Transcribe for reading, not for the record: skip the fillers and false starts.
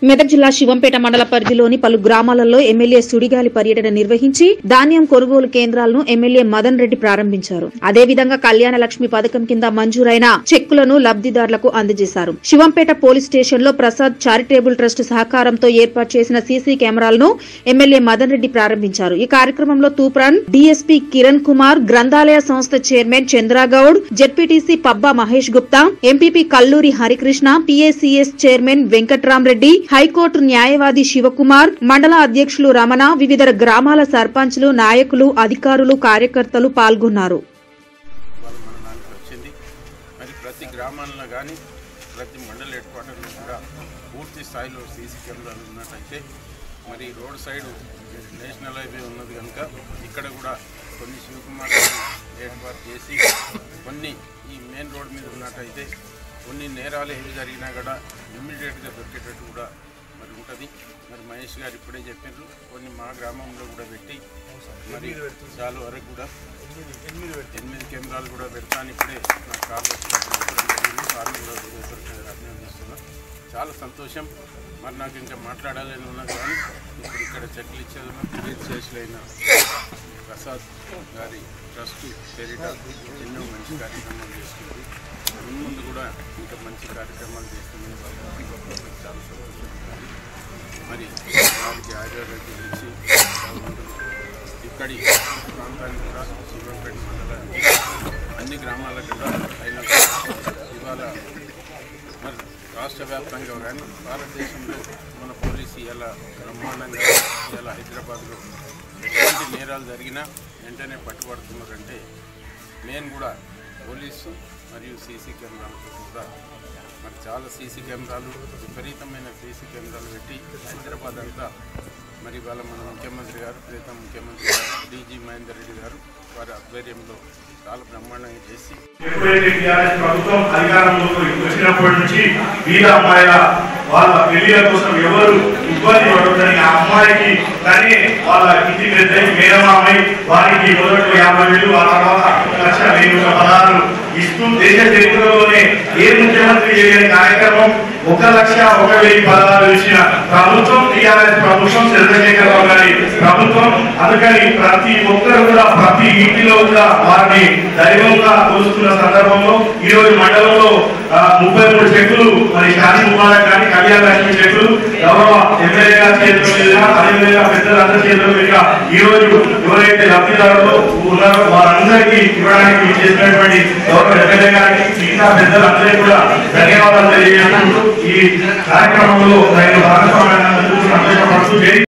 మెదక్ జిల్లా శివంపేట మండల పరిధిలోని పలు గ్రామాలలో ఎమ్మెల్యే సుడిగాలి పర్యటన నిర్వహించి ధాన్యం కొనుగోలు కేంద్రాలను ఎమ్మెల్యే మదన్ రెడ్డి ప్రారంభించారు. అదేవిధంగా కళ్యాణ లక్ష్మి పథకం కింద మంజూరైన చెక్కులను లబ్దిదారులకు అందజేశారు. శివంపేట పోలీస్ స్టేషన్ లో ప్రసాద్ చారిటబుల్ ట్రస్ట్ సహకారంతో ఏర్పాటు చేసిన సీసీ కెమెరాలను ఎమ్మెల్యే మదన్ రెడ్డి ప్రారంభించారు. ఈ కార్యక్రమంలో తూప్రాన్ డీఎస్పీ కిరణ్ కుమార్, గ్రంథాలయ సంస్థ chairman Chandragoud, ZPTC Pabba Mahesh Gupta, MPP Kalluri Harikrishna, PACS chairman Venkatramareddy, high court న్యాయవాది శివకుమార్, మండల అధ్యక్షులు రమణ, వివిధ గ్రామాల సర్పంచ్లు, నాయకులు, అధికారులు, కార్యకర్తలు పాల్గొన్నారు. ప్రతి గ్రామాల్లో కానీ ప్రతి మండల హెడ్ క్వార్టర్లో కూడా పూర్తి స్థాయిలో సీసీ కెమెరాలు ఉన్నట్టయితే మరి రోడ్ సైడ్ నేషనల్ హైవే ఉన్నది కనుక ఇక్కడ కూడా కొన్ని శివకుమార్ ఏర్పాటు చేసి కొన్ని ఈ మెయిన్ రోడ్ మీద ఉన్నట్టయితే కొన్ని నేరాలు ఏవి జరిగినా కూడా ఇమ్మీడియట్గా దొరికేటట్టు కూడా మరి ఉంటుంది. మరి మహేష్ గారు ఇప్పుడే చెప్పారు, కొన్ని మా గ్రామంలో కూడా పెట్టి మరి చాలా వరకు కూడా 8 కెమెరాలు కూడా పెడతాను. ఇప్పుడే నా కార్లు సార్లు కూడా అభినందిస్తున్నా. చాలా సంతోషం. మరి నాకు ఇంకా మాట్లాడాలని ఉన్నది కానీ ఇప్పుడు ఇక్కడ చెక్లు ఇచ్చేది చేసిన ప్రసాద్ గారి ట్రస్ట్ పేరిట ఎన్నో మంచి కార్యక్రమాలు చేస్తుంది. ముందు కూడా ఇంకా మంచి కార్యక్రమాలు చేస్తుందని చాలా సంతోషం. మరి వారికి ఆరోగ్యం ఇచ్చి ఇక్కడి ప్రాంతానికి కూడా శివంపేట మండల అన్ని గ్రామాలకు కూడా అయిన ఇవాళ మరి రాష్ట్ర వ్యాప్తంగా కానీ భారతదేశంలో మన పోలీసు ఇలా బ్రహ్మాండంగా ఇలా హైదరాబాద్లో ఎటువంటి నేరాలు జరిగినా వెంటనే పట్టుబడుతున్నారంటే నేను కూడా పోలీసు మరియు సీసీ కెమెరాలతో కూడా మరి చాలా సీసీ కెమెరాలు విపరీతమైన సీసీ కెమెరాలు పెట్టి హైదరాబాద్ అంతా మరి వాళ్ళ మన ముఖ్యమంత్రి గారు ప్రీతం ముఖ్యమంత్రి గారు డీజీ మహేందర్ రెడ్డి గారు వారి ఆధ్వర్యంలో చాలా బ్రహ్మాండంగా చేసి ఎప్పుడైతే టీఆర్ఎస్ ప్రభుత్వం అధికారంలోకి వచ్చినప్పటి నుంచి వీళ్ళ అమ్మాయిల వాళ్ళ పెళ్లిల కోసం ఎవరు ఇబ్బంది పడుతుందని ఆ అమ్మాయికి కానీ వాళ్ళ ఇంటి పెద్ద మేనమామై వారికి మొదటి 50,000 ఆ తర్వాత 1,10,000 ఇస్తూ దేశ చరిత్రలోనే ఏ ముఖ్యమంత్రి చేయని కార్యక్రమం 1,01,016 ఇచ్చిన ప్రభుత్వం టీఆర్ఎస్ ప్రభుత్వం, చంద్రశేఖరరావు గారి ప్రభుత్వం. అందుకని ప్రతి ఒక్కరు కూడా ప్రతి ఇంటిలో కూడా వారిని దైవంగా కొలుస్తున్న సందర్భంలో ఈ రోజు మండలంలో 33 చెక్కులు మరి షాదీ ముబారక్ కానీ కళ్యాణ లక్ష్మి చెక్కులు గౌరవ ఎమ్మెల్యే గారి చేతిలో మీదుగా అదేవిధంగా పెద్దలందరి చేతిలో మీదుగా ఈ రోజు ఎవరైతే లబ్ధిదారులు ఉన్నారో వారందరికీ ఇవ్వడానికి చేసినటువంటి గౌరవ ఎమ్మెల్యే గారికి మిగతా పెద్దలందరికీ కూడా ధన్యవాదాలు తెలియజేస్తున్నాను. ఈ కార్యక్రమంలో నేను భాగస్వామ్యాన్ని సంతోషపడుతూ